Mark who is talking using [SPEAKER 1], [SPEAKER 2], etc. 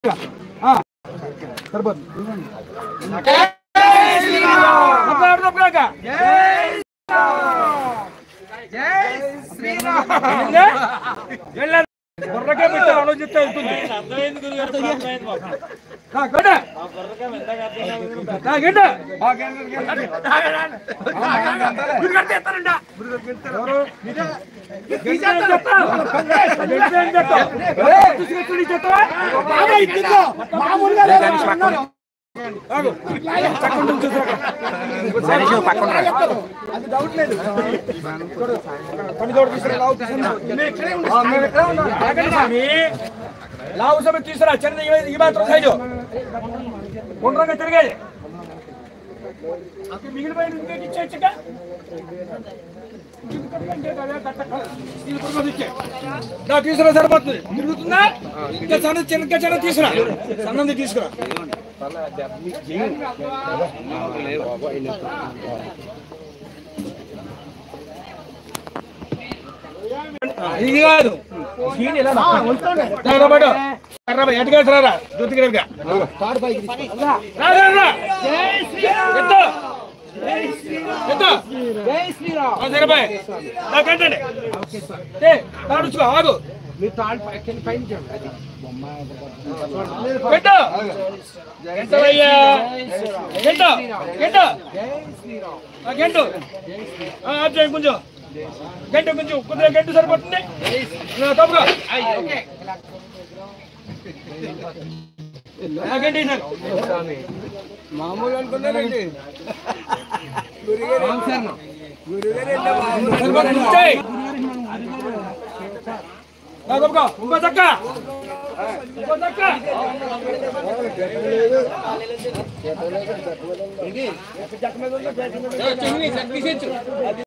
[SPEAKER 1] బుర్రకే పెట్టారు ఆలోచిస్తే అవుతుంది. లావు సభ తీసుకురా చిన్న ఈ మాత్రం సైజు గుండ్రంగా తిరిగేది మిగిలిపోయిన ఇంకేటి ఇచ్చేచ్చుక తీసుకురా సరిపోతుంది తిరుగుతుందా ఇంకా సన్న చిన్న చిన్న తీసుకురా సన్నది తీసుకురా ఇది కాదు ఎటుకేసరా జ్యోతిగా ఆగు కొంచెం గంట కొంచెం కొద్దిగా గంట సరిపోతుంది తప్పుగా గంట మామూలు అనుకున్నారండి ఇంకో చక్క ఇంకో చక్క